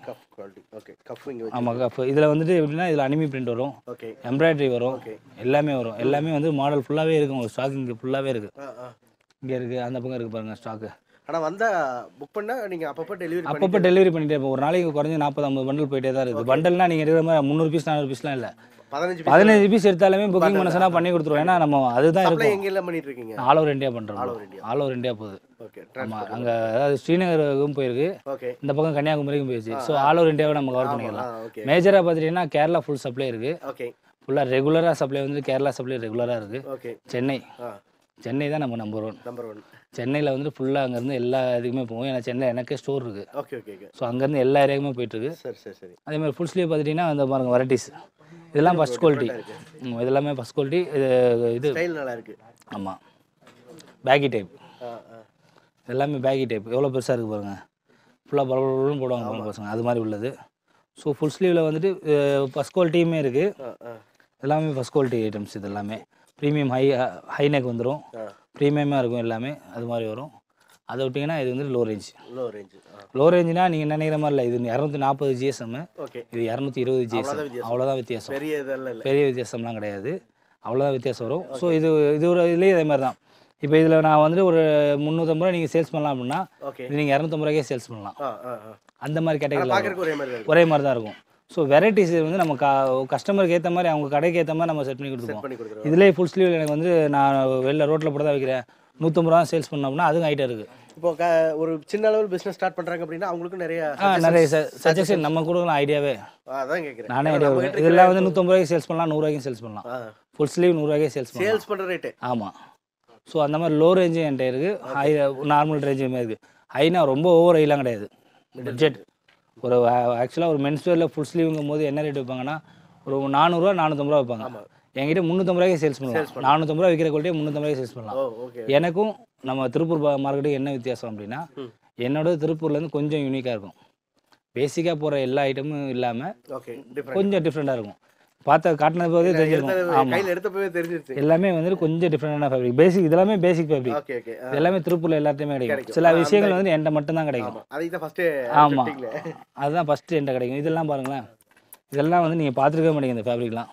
ஆமாம் கஃப். இதில் வந்துட்டு எப்படின்னா இதில் அனிமி பிரிண்ட் வரும், எம்ப்ராய்டரி வரும், எல்லாமே வரும். எல்லாமே வந்து மாடல் ஃபுல்லாகவே இருக்குது. உங்களுக்கு ஸ்டாக் இங்கே ஃபுல்லாகவே இருக்குது. இங்கே இருக்குது, அந்த பக்கம் இருக்குது பாருங்கள் ஸ்டாக்கு. ஆனால் வந்தால் புக் பண்ணால் நீங்கள் அப்பப்போ டெலிவரி பண்ணிட்டே இருப்போம். ஒரு நாளைக்கு குறைஞ்சி 40-50 பண்டல் போயிட்டே தான் இருக்குது. பண்டல்னால் நீங்கள் எடுக்கிற மாதிரி 300 பீஸ் 400 பீஸ்லாம் இல்லை. 15 பீஸ் எடுத்தாலுமே புக்கிங் பண்ண பண்ணி கொடுத்துருவோம். ஏன்னா நம்ம அதுதான் இருக்கும். எங்கெல்லாம் பண்ணிட்டு இருக்கீங்க? ஆல் ஓவர் இந்தியா பண்ணுறோம். ஆல் ஓவர் இந்தியா போகுது. ஆமாம், அங்கே அதாவது ஸ்ரீநகருக்கும் போயிருக்கு, இந்த பக்கம் கன்னியாகுமரிக்கும் போயிடுச்சு. ஸோ ஆல் ஓவர் இந்தியாவை நம்ம கவர் பண்ணிக்கலாம். மேஜராக பார்த்துட்டிங்கன்னா கேரளா ஃபுல் சப்ளை இருக்குது. ஃபுல்லாக ரெகுலராக சப்ளை வந்து கேரளா சப்ளை ரெகுலராக இருக்குது. சென்னை தான் நம்ம நம்பர் ஒன். சென்னையில் வந்துட்டு ஃபுல்லாக அங்கேருந்து எல்லா இதுக்குமே போகும். ஏன்னா சென்னை எனக்கே ஸ்டோர் இருக்குது. ஸோ அங்கேருந்து எல்லா ஏரியாவுக்குமே போயிட்டுருக்கு. அதே மாதிரி ஃபுல் ஸ்லீவ் பார்த்துட்டிங்கன்னா அந்த பாருங்கள் வெரைட்டிஸ் இதெல்லாம் ஃபஸ்ட் குவாலிட்டி. இதெல்லாமே ஃபஸ்ட் குவாலிட்டி. இது நல்லா இருக்குது. ஆமாம், பேக்கி டைப். எல்லாமே பேக்கி டைப். எவ்வளோ பெருசாக இருக்குது பாருங்கள். ஃபுல்லாக பரவலும் போடுவாங்க பசங்க, அது மாதிரி உள்ளது. ஸோ ஃபுல் ஸ்லீவில் வந்துட்டு ஃபஸ்ட் குவாலிட்டியுமே இருக்குது. எல்லாமே ஃபஸ்ட் குவாலிட்டி ஐட்டம்ஸ். இது எல்லாமே ப்ரீமியம் ஹை நெக் வந்துடும். ப்ரீமியமாக இருக்கும் எல்லாமே, அது மாதிரி வரும். அதை விட்டிங்கன்னா இது வந்து லோ ரேஞ்சுனா நீங்கள் நினைக்கிற மாதிரி இல்லை. இது 240 GSM, இது 220 GSM. அவ்வளோதான் வித்தியாசம். பெரிய வித்தியாசம்லாம் கிடையாது, அவ்வளோதான் வித்தியாசம் வரும். ஸோ இது ஒரு இதுலேயே அதே மாதிரி தான். இப்போ இதில் நான் வந்துட்டு ஒரு 350 ரூபா நீங்கள் சேல்ஸ் பண்ணலாம் அப்படின்னா இது நீங்கள் 250 ரூபாய்க்கே சேல்ஸ் பண்ணலாம். அந்த மாதிரி கேட்டகரியில் ஒரே மாதிரி தான் இருக்கும். ஸோ வெரைட்டிஸ் வந்து நம்ம கஸ்டமருக்கு ஏற்ற மாதிரி, அவங்க கடைக்கு ஏற்ற மாதிரி நம்ம செட் பண்ணி கொடுத்துருவோம். இதிலே ஃபுல் ஸ்லீவ் எனக்கு வந்து நான் வெளில ரோட்டில் போட்டு தான் வைக்கிறேன், 150 ரூபா சேல்ஸ் பண்ணோம்னா அதுவும் ஐட்டம் இருக்குது. இப்போ ஒரு சின்ன லெவல் பிஸ்னஸ் ஸ்டார்ட் பண்ணுறாங்க அப்படின்னா அவங்களுக்கு நிறைய சஜஷன் நம்ம கொடுக்கலாம். ஐடியாவே அதான் கேட்குறேன். நானே ஐடியா கொடுக்குறேன். இதெல்லாம் வந்து 150 ரூபாய்க்கு சேல்ஸ் பண்ணலாம், 100 ரூபாய்க்கு சேல்ஸ் பண்ணலாம். ஃபுல் ஸ்லீவ் 100 ரூபாய்க்கு சேல்ஸ் பண்ணுற ரேட்டு. ஆமாம். ஸோ அந்த மாதிரி லோ ரேஞ்சு என்கிட்ட இருக்குது, ஹை நார்மல் ரேஞ்சுமே இருக்குது. ஹைனா ரொம்ப ஓவர் ஹைலாம் கிடையாது, பட்ஜெட். ஒரு ஆக்சுவலாக ஒரு மென்ஸ்வேரில் ஃபுல் ஸ்லீவுங்கும் போது என்ன ரேட் வைப்பாங்கன்னா ஒரு 400 ரூபா 450 ரூபா வைப்பாங்க. என்கிட்ட 350 ரூபாய்க்கு சேல்ஸ் பண்ணலாம். 450 ரூபா விற்கிற குவாலிட்டியை 350 ரூபாய்க்கு சேல்ஸ் பண்ணலாம். எனக்கும் நம்ம திருப்பூர் மார்க்கெட்டுக்கு என்ன வித்தியாசம் அப்படின்னா, என்னோட திருப்பூர்லேருந்து கொஞ்சம் யூனிக்காக இருக்கும். பேசிக்காக போகிற எல்லா ஐட்டமும் இல்லாமல் கொஞ்சம் டிஃப்ரெண்ட்டாக இருக்கும். பார்த்தா காட்டின போதே தெரிஞ்சிருக்கும். ஆமாம், எல்லாமே வந்து கொஞ்சம் டிஃப்ரெண்டான ஃபேப்ரிக். பேசிக் இதெல்லாமே பேசிக் ஃபேப்ரிக். எல்லாமே திருப்பூரில் எல்லாத்தையுமே கிடைக்கும். சில விஷயங்கள் வந்து என்கிட்ட மட்டும்தான் கிடைக்கும். ஆமாம், அதுதான் ஃபஸ்ட்டு என்கிட்ட கிடைக்கும். இதெல்லாம் பாருங்களேன், இதெல்லாம் வந்து நீங்கள் பார்த்துருக்க மாட்டீங்க. இந்த ஃபேப்ரிக்லாம்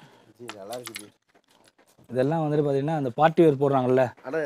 இதெல்லாம் வந்துட்டு பார்த்தீங்கன்னா அந்த பார்ட்டி வேர் போடுறாங்கல்ல,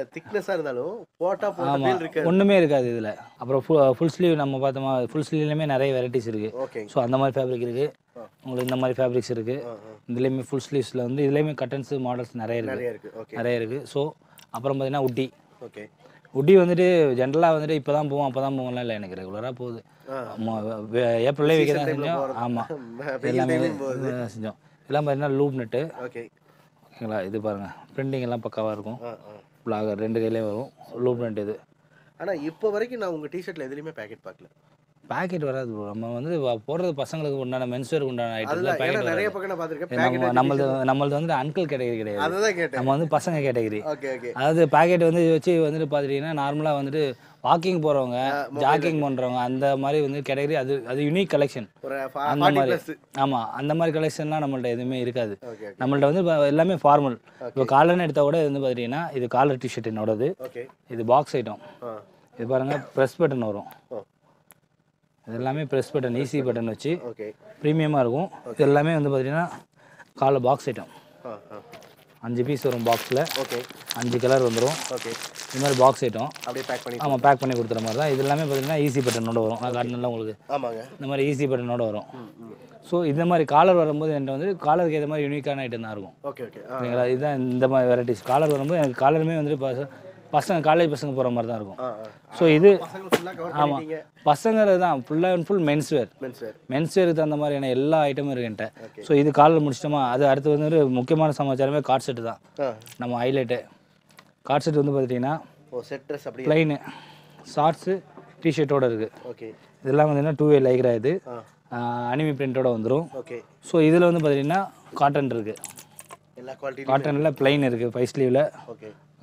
ஆமாம், ஒன்றுமே இருக்காது இதில். அப்புறம் ஃபுல் ஸ்லீவ் நம்ம பார்த்தோமா, ஃபுல் ஸ்லீவ்லேயுமே நிறைய வெரைட்டிஸ் இருக்குது. ஸோ அந்த மாதிரி ஃபேப்ரிக் இருக்குது. உங்களுக்கு இந்த மாதிரி ஃபேப்ரிக்ஸ் இருக்குது. இதுலேயுமே ஃபுல் ஸ்லீவ்ஸில் வந்து இதுலேயுமே கட்டன்ஸு மாடல்ஸ் நிறைய இருக்குது. ஸோ அப்புறம் பார்த்தீங்கன்னா உட்டி வந்துட்டு ஜென்ரலாக வந்துட்டு இப்போ தான் போவோம் அப்போ தான் போவோம்லாம் இல்லை, எனக்கு ரெகுலராக போகுது. ஏப்ரல்லே வைக்க தான் செஞ்சோம். ஆமாம், எல்லாமே செஞ்சோம். இதெல்லாம் பார்த்தீங்கன்னா லூப் நெட்டு. ஓகேங்களா, இது பாருங்கள், பிரிண்டிங் எல்லாம் பக்காவாக இருக்கும். பிளாகர் 2 கையிலே வரும். லூப் நெட் இது. ஆனால் இப்போ வரைக்கும் நான் உங்கள் டிஷர்ட்டில் எதுலேயுமே பேக்கெட் பார்க்கல. பேக்கெட் வராது ப்ரோ. நம்ம வந்து போடுறது பசங்களுக்கு உண்டான மென்ஸ்வேருக்கு உண்டான ஐட்டத்தில் பேக்கெட் நிறைய பக்கம் நான் பார்த்துருக்கேன். நம்மளது வந்து அன்கிள் கேட்டகரி கிடையாது, நம்ம வந்து பசங்க கேட்டகரி. அதாவது பேக்கெட் வந்து வச்சு வந்துட்டு பார்த்துட்டிங்கன்னா நார்மலாக வந்துட்டு வாக்கிங் போகிறவங்க, ஜாக்கிங் பண்ணுறவங்க, அந்த மாதிரி வந்து கேட்டகரி. அது யூனிக் கலெக்ஷன் அந்த மாதிரி. ஆமாம், அந்த மாதிரி கலெக்ஷன்லாம் நம்மள்ட்ட எதுவுமே இருக்காது. நம்மள்ட்ட வந்து எல்லாமே ஃபார்மல். இப்போ காலர்னு எடுத்தால் கூட வந்து பார்த்துட்டிங்கன்னா இது காலர் டிஷர்ட் என்னோடது. இது பாக்ஸ் ஐட்டம். இது பாருங்கள், ப்ரெஸ் பட்டன் வரும். இது எல்லாமே ப்ரெஸ் பட்டன், ஈஸி பட்டன் வச்சு ப்ரீமியமாக இருக்கும். இது எல்லாமே வந்து பார்த்தீங்கன்னா காலர் பாக்ஸ் ஐட்டம். 5 பீஸ் வரும் பாக்ஸில். 5 கலர் வந்துடும். இது மாதிரி பாக்ஸ் ஐட்டம். ஆமாம், பேக் பண்ணி கொடுத்துற மாதிரி தான். இது எல்லாமே பார்த்தீங்கன்னா ஈஸி பட்டனோட வரும். நான் காட்டினல உங்களுக்கு இந்த மாதிரி ஈஸி பட்டனோட வரும். ஸோ இந்த மாதிரி காலர் வரும்போது என்கிட்ட வந்து காலருக்கு ஏற்ற மாதிரி யூனிக்கான ஐட்டம் தான் இருக்கும். ஓகேங்களா, இதுதான் இந்த மாதிரி வெரைட்டிஸ். காலர் வரும்போது எனக்கு காலருமே வந்துட்டு பசங்க காலேஜ் பசங்க போகிற மாதிரி தான் இருக்கும். ஸோ இது ஆமாம், பசங்க தான் ஃபுல் அண்ட் ஃபுல் மென்ஸ்வேருக்கு தகுந்த மாதிரியான எல்லா ஐட்டமும் இருக்கு என்கிட்ட. ஸோ இது காலில் முடிச்சிட்டோமா, அது அடுத்து வந்து ஒரு முக்கியமான சமாச்சாரமே கார்ட் செட்டு தான் நம்ம ஹைலைட்டு. கார்ட் செட் வந்து பார்த்துட்டிங்கன்னா ப்ளைனு ஷார்ட்ஸு டிஷர்ட்டோடு இருக்குது. இதெல்லாம் பார்த்தீங்கன்னா 2way லைக்ரா. இது அனிமி பிரிண்டோட வந்துடும். ஸோ இதில் வந்து பார்த்திங்கன்னா காட்டன் இருக்குது. காட்டனில் ப்ளைன் இருக்குது 5 ஸ்லீவில்.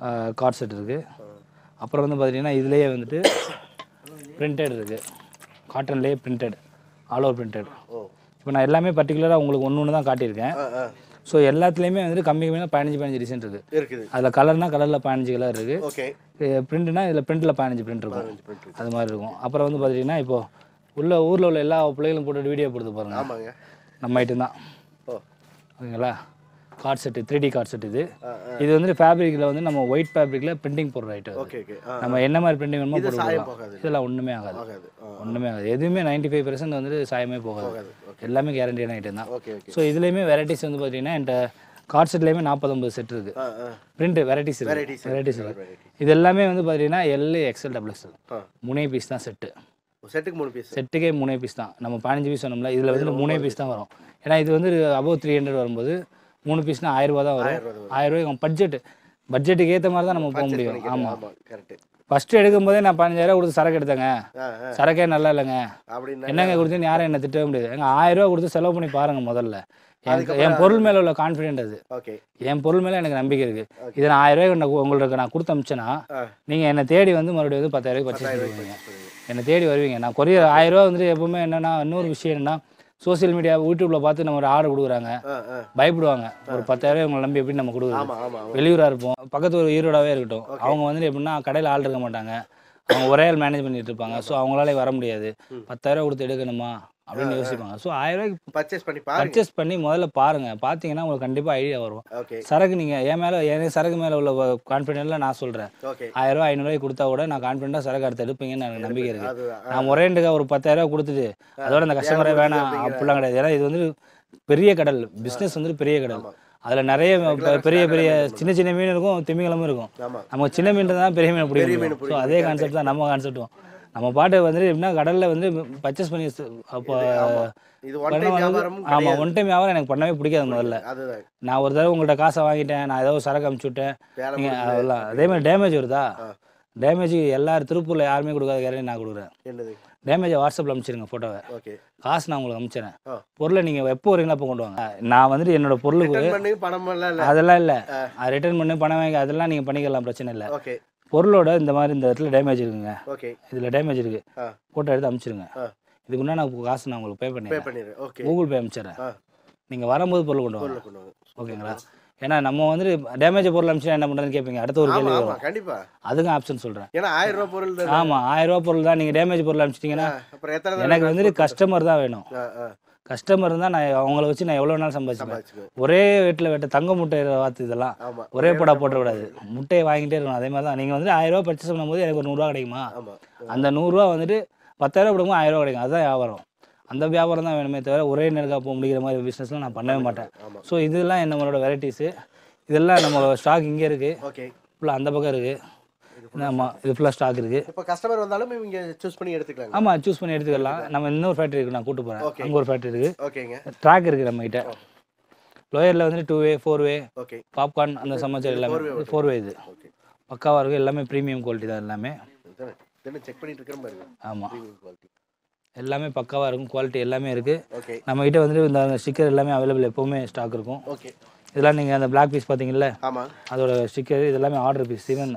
கார்ட் செட் இருக்குது. அப்புறம் வந்து பார்த்தீங்கன்னா இதுலேயே வந்துட்டு பிரிண்டட் இருக்குது, காட்டன்லேயே பிரிண்டட், ஆல் ஓவர் பிரிண்டட். இப்போ நான் எல்லாமே பர்டிகுலராக உங்களுக்கு ஒன்று தான் காட்டியிருக்கேன். ஸோ எல்லாத்துலேயுமே வந்துட்டு கம்மி கம்மியாக 15 டிசைன் இருக்குது. அதில் கலர்னால் கலரில் 15 கலர் இருக்குது. பிரிண்ட்னா இதில் பிரிண்டில் 15 பிரிண்ட் இருக்கும், அது மாதிரி இருக்கும். அப்புறம் வந்து பார்த்தீங்கன்னா இப்போது ஊரில் உள்ள எல்லா பிள்ளைகளும் போட்டு வீடியோ போடுது பாருங்கள், நம்ம ஐட்டம் தான். ஓகேங்களா? Cord set, 3D cord set. இது வந்து ஃபேப்ரிக்கில் வந்து நம்ம ஒயிட் ஃபேப்ரிக்கில் பிரிண்டிங் போடுற ஐட்டம். நம்ம என்ன மாதிரி பிரிண்டிங் வேணுமோ போட்டுக்கலாம். இதெல்லாம் ஒன்றுமே ஆகாது, ஒன்றுமே ஆகாது. எதுவுமே 95% வந்துட்டு சாயமே போகாது. எல்லாமே கேரண்டியான ஐட்டம் தான். ஸோ இதுலேயுமே வெரைட்டிஸ் வந்து பார்த்தீங்கன்னா என்கிட்ட கார்ட் செட்லேயுமே 40-50 செட் இருக்குது. பிரிண்ட் வெரைட்டிஸ் இருக்குது. இது எல்லாமே வந்து பார்த்தீங்கன்னா எல், எக்ஸ்எல், XXL 3 பீஸ் தான் செட்டு. செட்டுக்கே 3 பீஸ் தான். நம்ம 15 பீஸ் சொன்னோம்ல, இதில் வந்து 3 பீஸ் தான் வரும். ஏன்னா இது வந்து அபவ் 300 வரும்போது 3 பீஸ்னால் 1000 ரூபா தான் வரும். 1000 ரூபாய்க்கு பட்ஜெட்டுக்கு ஏற்ற மாதிரி தான் நம்ம போக முடியும். ஆமாம், ஃபஸ்ட்டு எடுக்கும் போதே நான் 15,000 கொடுத்து சரக்கு எடுத்தேங்க, சரக்கே நல்லா இல்லைங்க, என்னங்க கொடுத்து யாரும் என்ன திட்டவே முடியாது. எங்கள் 1000 ரூபா கொடுத்து செலவு பண்ணி பாருங்கள் முதல்ல. என் பொருள் மேலே உள்ள கான்ஃபிடென்ட் அது. என் பொருள் மேலே எனக்கு நம்பிக்கை இருக்குது. இதை நான் 1000 ரூபாய்க்கு உங்களுக்கு நான் கொடுத்து அமிச்சேன்னா நீங்கள் என்னை தேடி வந்து மறுபடியும் வந்து 10,000 ரூபாய்க்கு பர்ச்சேஸ் பண்ணுவீங்க, என்னை தேடி வருவீங்க. நான் கொரியர் 1000 ரூபா வந்துட்டு எப்பவுமே என்னென்னா, இன்னொரு விஷயம் என்னென்னா, சோசியல் மீடியா யூடியூப்பில் பார்த்து நம்ம ஒரு ஆர்டர் கொடுக்குறாங்க, பயப்படுவாங்க. ஒரு 10,000 உங்களை நம்பி எப்படி நம்ம கொடுக்குறோம். வெளியூராக இருப்போம், பக்கத்து ஒரு ஈரோடாவே இருக்கட்டும், அவங்க வந்துட்டு எப்படின்னா கடையில் ஆள் இருக்க மாட்டாங்க, அவங்க ஒரே ஆள் மேனேஜ் பண்ணிட்டு இருப்பாங்க. ஸோ அவங்களால வர முடியாது, 10,000 கொடுத்து எடுக்கணுமா அப்படின்னு யோசிப்பாங்க. ஸோ 1000 ரூபாய்க்கு பர்ச்சேஸ் பண்ணி முதல்ல பாருங்கள். பார்த்தீங்கன்னா உங்களுக்கு கண்டிப்பாக ஐடியா வரும். சரக்கு நீங்கள் என் சரக்கு மேலே உள்ள கான்ஃபிடென்ட்டில் நான் சொல்கிறேன். 1000 ரூபா 500 ரூபாய்க்கு கொடுத்தா கூட நான் கான்ஃபிடென்ட்டாக சரக்கு அடுத்து எடுப்பீங்கன்னு எனக்கு நம்பிக்கை இருக்குது. நான் முறையண்டுக்காக ஒரு 10,000 ரூபா கொடுத்துட்டு அதோட அந்த கஸ்டமரே வேணாம் அப்படிலாம் கிடையாது. ஏன்னா இது வந்து பெரிய கடல், பிஸ்னஸ் வந்து பெரிய கடல். அதில் நிறைய பெரிய பெரிய சின்ன சின்ன மீன் இருக்கும், திமிங்கலமும் இருக்கும். நம்ம சின்ன மீன் தான் பெரிய மீன் பிடிக்கும். ஸோ அதே கான்செப்ட் தான் நம்ம கான்செப்டும். நம்ம பாட்டு வந்துட்டு எப்படின்னா கடலில் வந்து பர்ச்சேஸ் பண்ணி அப்போ ஆமாம், ஒன் டைம் வியாபாரம் எனக்கு பண்ணவே பிடிக்காது. முதல்ல நான் ஒரு தடவை உங்கள்கிட்ட காசை வாங்கிட்டேன், நான் ஏதோ சரக்கு அமுச்சு விட்டேன், நீங்கள் அதெல்லாம் அதே மாதிரி டேமேஜ் வருதா, டேமேஜ் எல்லாரும் திருப்பூரில் யாருமே கொடுக்காத கேரண்டி நான் கொடுக்குறேன். டேமேஜை வாட்ஸ்அப்பில் அனுப்பிச்சிருங்க ஃபோட்டோவை, காசு நான் உங்களுக்கு அனுப்பிச்சிடறேன். பொருளை நீங்கள் எப்போ வரீங்களா அப்போ கொண்டு வாங்க. நான் வந்துட்டு என்னோட பொருளுக்கு அதெல்லாம் இல்லை, அது ரிட்டர்ன் பண்ணி பணம் வாங்கி அதெல்லாம் நீங்கள் பண்ணிக்கலாம், பிரச்சனை இல்லை. பொருளோட இந்த மாதிரி இந்த இடத்துல டேமேஜ் இருக்குங்க, இதில் டேமேஜ் இருக்குது, ஃபோட்டோ எடுத்து அனுப்பிச்சிருங்க. இதுக்கு முன்னாடி நான் காசு நான் உங்களுக்கு பே பண்ணிடுறேன், கூகுள் பே அனுப்பிச்சிடுறேன். நீங்கள் வரும்போது பொருள் கொண்டு வாங்க, ஓகேங்களா? ஏன்னா நம்ம வந்துட்டு டேமேஜ் பொருள் அனுப்பிச்சா என்ன பண்ணுறதுன்னு கேட்பீங்க, அடுத்த ஒரு கேள்வி வரும். கண்டிப்பாக அதுக்கும் ஆப்ஷன் சொல்கிறேன். ஏன்னா 1000 ரூபா பொருள், ஆமாம் 1000 ரூபா பொருள் தான். நீங்கள் டேமேஜ் பொருள் அனுப்பிச்சிட்டிங்கன்னா எனக்கு வந்துட்டு கஸ்டமர் தான் வேணும். கஸ்டமர் இருந்தால் நான் அவங்கள வச்சு நான் எவ்வளோ நாள் சம்பாதிச்சுப்பேன். ஒரே வீட்டில் வெட்ட தங்க முட்டை வாத்து இதெல்லாம் ஒரே போடா போட்டக்கூடாது, முட்டையை வாங்கிட்டே இருக்கணும். அதே மாதிரி தான் நீங்கள் வந்து 1000 ரூபா பர்ச்சேஸ் பண்ணும்போது எனக்கு ஒரு 100 ரூபா கிடைக்குமா, அந்த 100 ரூபா வந்துட்டு 10,000 கொடுக்கும் 1000 ரூபா கிடைக்கும். அதுதான் வியாபாரம். அந்த வியாபாரம் தான் வேணுமே தவிர ஒரே நேரக்காக போக முடிக்கிற மாதிரி பிஸ்னஸ்லாம் நான் பண்ணவே மாட்டேன். ஸோ இதெல்லாம் நம்மளோட வெரைட்டிஸு, இதெல்லாம் நம்ம ஸ்டாக் இங்கே இருக்குது, ஃபுல்லாக அந்த பக்கம் இருக்குது. ஆமாம், இது ஃபுல்லாக ஸ்டாக் இருக்குது. இப்போ கஸ்டமர் வந்தாலும் இங்கே சூஸ் பண்ணி எடுத்துக்கலாம். ஆமாம், சூஸ் பண்ணி எடுத்துக்கலாம். நம்ம இன்னொரு ஃபேக்ட்ரி இருக்குது, நான் கூட்டு போகிறேன். அங்கே ஒரு ஃபேக்ட்ரி இருக்குது. ஓகேங்க. ட்ராக் இருக்குது நம்மகிட்ட. லோயரில் வந்து 2-வே 4-வே பாப்கார்ன் அந்த சமைச்சர் எல்லாமே 4-வே. இது பக்காவாக இருக்குது, எல்லாமே ப்ரீமியம் குவாலிட்டி தான். எல்லாமே செக் பண்ணிட்டு இருக்கிற மாதிரி. ஆமாம், எல்லாமே பக்காவாக இருக்கும், குவாலிட்டி எல்லாமே இருக்குது. நம்மகிட்ட வந்துட்டு இந்த ஸ்டிக்கர் எல்லாமே அவைலபிள், எப்போவுமே ஸ்டாக் இருக்கும். இதெல்லாம் நீங்கள் அந்த பிளாக் பீஸ் பார்த்தீங்கல்ல, அதோட ஸ்டிக்கர் இதெல்லாமே ஆர்டர் பீஸ் சிவன்.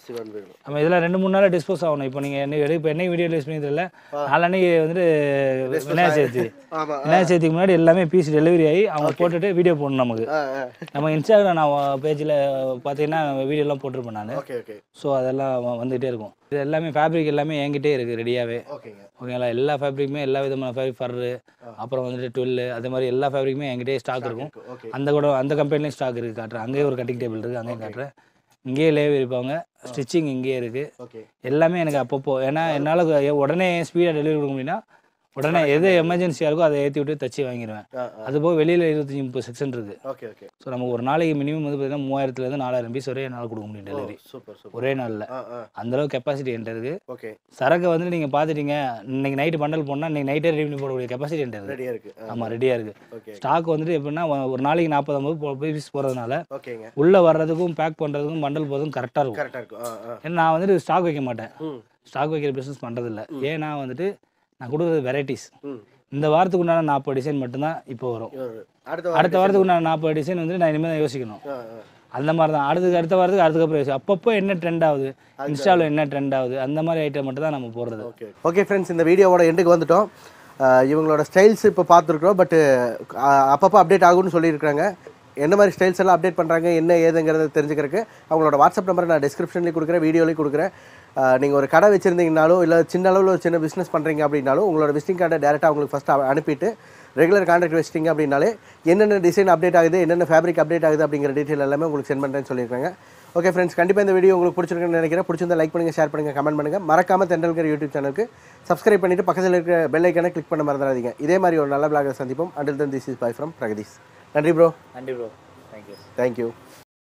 நம்ம இதெல்லாம் 2-3 நாளில் டிஸ்போஸ் ஆகணும். இப்போ நீங்கள் இப்போ என்ன வீடியோ ரிலீஸ் பண்ணியதில்ல, நாளன்னைக்கு வந்துட்டு விநாயகர் சதுர்த்திக்கு முன்னாடி எல்லாமே பீஸ் டெலிவரி ஆகி அவங்க போட்டுட்டு வீடியோ போடணும். நமக்கு நம்ம இன்ஸ்டாகிராம் நான் பேஜில் பார்த்தீங்கன்னா வீடியோலாம் போட்டிருப்பேன் நான். ஸோ அதெல்லாம் வந்துகிட்டே இருக்கும். இது எல்லாமே ஃபேப்ரிக் எல்லாமே என்கிட்டே இருக்குது ரெடியாகவே, ஓகேங்களா? எல்லா ஃபேப்ரிக்குமே எல்லா விதமான ஃபேப்ரிக், ஃபர்ரு, அப்புறம் வந்துட்டு 12 அது மாதிரி எல்லா ஃபேப்ரிக்குமே என்கிட்டே ஸ்டாக் இருக்கும். அந்த கம்பெனிலையும் ஸ்டாக் இருக்குது, காட்டுறேன். அங்கேயே ஒரு கட்டிங் டேபிள் இருக்குது, அங்கேயும் காட்டுறேன். இங்கேயே லேவ் இருப்பாங்க, ஸ்டிச்சிங் இங்கேயே இருக்குது. எல்லாமே எனக்கு அப்பப்போ, ஏன்னா என்னால் உடனே ஸ்பீடாக டெலிவரி கொடுக்க முடியும்னா உடனே எது எமர்ஜென்சியாக இருக்கோ அதை ஏற்றி விட்டு தச்சு வாங்கிடுவேன். அதுபோக வெளியில் 25-30 செக்ஷன் இருக்குது. ஸோ நம்ம ஒரு நாளைக்கு மினிமம் வந்து பார்த்தீங்கன்னா 3000-4000 பீஸ் ஒரே நாள் கொடுக்க முடியும் டெலிவரி, ஒரே நாளில். அந்தளவுக்கு கெப்பாசிட்டி என்கிட்ட இருக்குது. சரக்கு வந்து நீங்கள் பார்த்துட்டீங்க, இன்னைக்கு நைட்டு பண்டல் போனால் இன்னைக்கு நைட்டே ரெடி பண்ணி போடக்கூடிய கெப்பாசிட்டி என்கிட்ட இருக்குது. ஆமாம், ரெடியாக இருக்குது. ஸ்டாக் வந்துட்டு எப்படின்னா ஒரு நாளைக்கு 40-50 பீஸ் போகிறதுனால உள்ளே வர்றதுக்கும் பேக் பண்ணுறதுக்கும் பண்டல் போகிறதுக்கும் கரெக்டாக இருக்கும். ஏன்னா நான் வந்துட்டு ஸ்டாக் வைக்க மாட்டேன், ஸ்டாக் வைக்கிற பிஸ்னஸ் பண்ணுறதில்ல. ஏன்னா வந்துட்டு நான் கொடுக்குறது வெரைட்டிஸ். இந்த வாரத்துக்கு உண்டான 40 டிசைன் மட்டும்தான் இப்போ வரும். அடுத்த வாரத்துக்கு உண்டான 40 டிசைன் வந்து நான் இனிமேல் தான் யோசிக்கணும். அந்த மாதிரி தான் அடுத்த வாரத்துக்கு அதுக்கப்புறம் அப்பப்போ என்ன ட்ரெண்ட் ஆகுது, இன்ஸ்டாவில் என்ன ட்ரெண்ட் ஆகுது, அந்த மாதிரி ஐட்டம் மட்டும் தான் நம்ம போடுறது. ஓகே ஃப்ரெண்ட்ஸ், இந்த வீடியோவோட எண்டுக்கு வந்துட்டோம். இவங்களோட ஸ்டைல்ஸ் இப்போ பார்த்துருக்குறோம். பட்டு அப்பப்போ அப்டேட் ஆகும்னு சொல்லியிருக்காங்க. என்ன மாதிரி ஸ்டைல்ஸ் எல்லாம் அப்டேட் பண்ணுறாங்க என்ன ஏதுங்கிறத தெரிஞ்சுக்கிறதுக்கு அவங்களோட வாட்ஸ்அப் நம்பரை நான் டிஸ்கிரிப்ஷன்லேயும் கொடுக்குறேன், வீடியோலையும் கொடுக்குறேன். நீங்கள் ஒரு கடை வச்சுருந்தீங்கனாலும் இல்லை சின்ன அளவில் ஒரு சின்ன பிஸ்னஸ் பண்ணுறீங்க அப்படின்னாலும் உங்களோட விசிட்டிங் கார்டை டேரெக்டாக அவங்களுக்கு ஃபஸ்ட்டு அனுப்பிட்டு ரெகுலர் கான்டாக்ட் வச்சிட்டிங்க அப்படின்னாலே என்னென்ன டிசைன் அப்டேட் ஆகுது, என்னென்ன ஃபேப்ரிக் அப்டேட் ஆகுது அப்படிங்கிற டீட்டெயில் எல்லாமே உங்களுக்கு சென்ட் பண்ணுறேன்னு சொல்லியிருக்காங்க. ஓகே ஃப்ரெண்ட்ஸ், கண்டிப்பாக இந்த வீடியோ உங்களுக்கு பிடிச்சிருக்குன்னு நினைக்கிறேன். பிடிச்சிருந்தா லைக் பண்ணுங்கள், ஷேர் பண்ணுங்கள், கமெண்ட் பண்ணுங்கள். மறக்காமல் தென்றல்கிற யூடியூப் சேனலுக்கு சப்ஸ்கிரைப் பண்ணிவிட்டு பக்கத்தில் இருக்கிற பெல் ஐக்கானை கிளிக் பண்ண மறந்துடாதீங்க. இதே மாதிரி ஒரு நல்ல பிளாகை சந்திப்போம். Until then this is bye from Pragatheesh. நன்றி ப்ரோ. நன்றி ப்ரோ. தேங்க்யூ. தேங்க்யூ.